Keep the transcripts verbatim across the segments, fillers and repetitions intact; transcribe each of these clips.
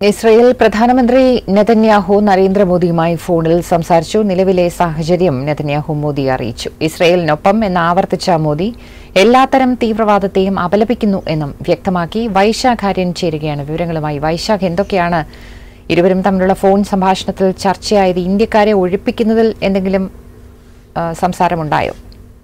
Israel പ്രധാനമന്ത്രി Netanyahu നരേന്ദ്രമോദിയുമായി ഫോണിൽ സംസാരിച്ചു. നിലവിലെ സാഹചര്യം നെതന്യാഹു മോദിയെ അറിയിച്ചു. ഇസ്രായേലിനൊപ്പം എന്ന് ആവർത്തിച്ച മോദി എല്ലാത്തരം തീവ്രവാദത്തെയും അപലപിക്കുന്നു എന്നും വ്യക്തമാക്കി. വൈശാഖ് ആര്യൻ ചേരുകയാണ് വിവരങ്ങളുമായി. വൈശാഖ്, എന്തൊക്കെയാണ് ഇരുവരും തമ്മിലുള്ള ഫോൺ സംഭാഷണത്തിൽ ചർച്ചയായത്? ഇന്ത്യക്കാരെ ഒഴിപ്പിക്കുന്നതിൽ എന്തെങ്കിലും സംസാരമുണ്ടായോ?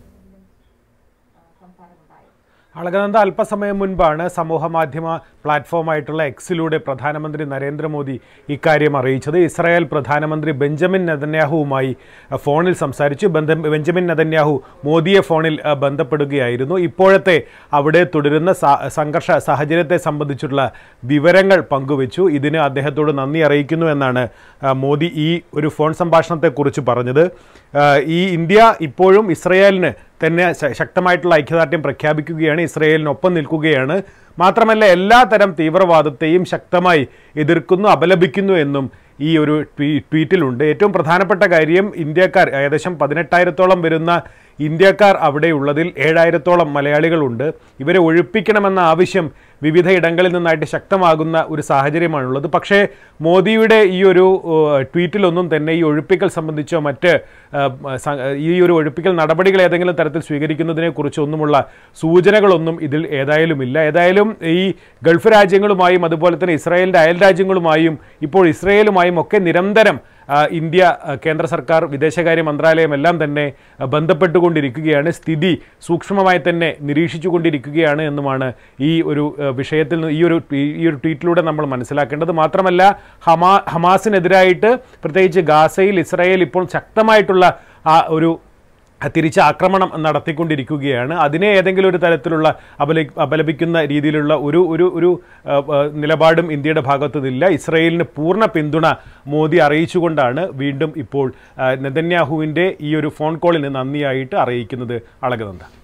അളകനന്ദ, അല്പസമയം മുൻപാണ് സമൂഹമാധ്യമ പ്ലാറ്റ്ഫോമായിട്ടുള്ള എക്സിലൂടെ പ്രധാനമന്ത്രി നരേന്ദ്രമോദി ഇക്കാര്യം അറിയിച്ചത്. ഇസ്രായേൽ പ്രധാനമന്ത്രി ബെഞ്ചമിൻ നെതന്യാഹുവുമായി ഫോണിൽ സംസാരിച്ചു. ബെഞ്ചമിൻ നെതന്യാഹു മോദിയെ ഫോണിൽ ബന്ധപ്പെടുകയായിരുന്നു. ഇപ്പോഴത്തെ അവിടെ തുടരുന്ന സംഘർഷ സാഹചര്യത്തെ സംബന്ധിച്ചുള്ള വിവരങ്ങൾ പങ്കുവച്ചു. ഇതിന് അദ്ദേഹത്തോട് നന്ദി അറിയിക്കുന്നു എന്നാണ് മോദി ഈ ഒരു ഫോൺ സംഭാഷണത്തെക്കുറിച്ച് പറഞ്ഞത്. ഈ ഇന്ത്യ ഇപ്പോഴും ഇസ്രായേലിന് തന്നെ ശക്തമായിട്ടുള്ള ഐക്യദാർഢ്യം പ്രഖ്യാപിക്കുകയാണ്, ഇസ്രായേലിനൊപ്പം നിൽക്കുകയാണ്. മാത്രമല്ല എല്ലാ തരം തീവ്രവാദത്തെയും ശക്തമായി എതിർക്കുന്നു, അപലപിക്കുന്നു എന്നും ഈ ഒരു ട്വീറ്റിലുണ്ട്. ഏറ്റവും പ്രധാനപ്പെട്ട കാര്യം, ഇന്ത്യക്കാർ ഏകദേശം പതിനെട്ടായിരത്തോളം വരുന്ന ഇന്ത്യക്കാർ അവിടെയുള്ളതിൽ ഏഴായിരത്തോളം മലയാളികളുണ്ട്. ഇവരെ ഒഴിപ്പിക്കണമെന്ന ആവശ്യം വിവിധ ഇടങ്ങളിൽ നിന്നായിട്ട് ശക്തമാകുന്ന ഒരു സാഹചര്യമാണുള്ളത്. പക്ഷേ മോദിയുടെ ഈ ഒരു ട്വീറ്റിലൊന്നും തന്നെ ഈ ഒഴിപ്പിക്കൽ സംബന്ധിച്ചോ മറ്റ് ഈ ഒരു ഒഴിപ്പിക്കൽ നടപടികൾ ഏതെങ്കിലും തരത്തിൽ സ്വീകരിക്കുന്നതിനെ കുറിച്ചൊന്നുമുള്ള സൂചനകളൊന്നും ഇതിൽ ഏതായാലും ഇല്ല. ഏതായാലും ഈ ഗൾഫ് രാജ്യങ്ങളുമായും അതുപോലെ തന്നെ ഇസ്രായേലിൻ്റെ അയൽ രാജ്യങ്ങളുമായും ഇപ്പോൾ ഇസ്രായേലുമായും ഒക്കെ നിരന്തരം ഇന്ത്യ കേന്ദ്ര സർക്കാർ വിദേശകാര്യ മന്ത്രാലയം എല്ലാം തന്നെ ബന്ധപ്പെട്ടുകൊണ്ടിരിക്കുകയാണ്. സ്ഥിതി സൂക്ഷ്മമായി തന്നെ നിരീക്ഷിച്ചുകൊണ്ടിരിക്കുകയാണ് എന്നുമാണ് ഈ ഒരു വിഷയത്തിൽ ഈ ഒരു ഈ ഒരു ട്വീറ്റിലൂടെ നമ്മൾ മനസ്സിലാക്കേണ്ടത്. മാത്രമല്ല ഹമാ ഹമാസിനെതിരായിട്ട് പ്രത്യേകിച്ച് ഗാസയിൽ ഇസ്രായേൽ ഇപ്പോൾ ശക്തമായിട്ടുള്ള ആ ഒരു തിരിച്ച് ആക്രമണം നടത്തിക്കൊണ്ടിരിക്കുകയാണ്. അതിനെ ഏതെങ്കിലും ഒരു തരത്തിലുള്ള അപല അപലപിക്കുന്ന രീതിയിലുള്ള ഒരു ഒരു ഒരു നിലപാടും ഇന്ത്യയുടെ ഭാഗത്തുനിന്നില്ല. ഇസ്രായേലിന് പൂർണ്ണ പിന്തുണ മോദി അറിയിച്ചുകൊണ്ടാണ് വീണ്ടും ഇപ്പോൾ നെതന്യാഹുവിൻ്റെ ഈ ഒരു ഫോൺ കോളിന് നന്ദിയായിട്ട് അറിയിക്കുന്നത്. അളകനന്ദ.